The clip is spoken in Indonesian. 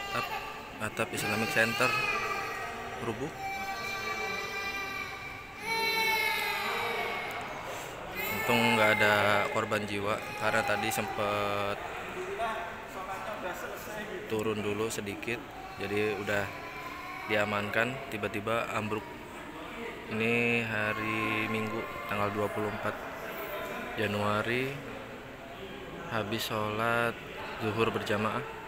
atap Islamic Center rubuh. Untung nggak ada korban jiwa karena tadi sempet turun dulu sedikit, jadi udah diamankan. Tiba-tiba ambruk. Ini hari Minggu tanggal 24 Januari, habis sholat zuhur berjamaah.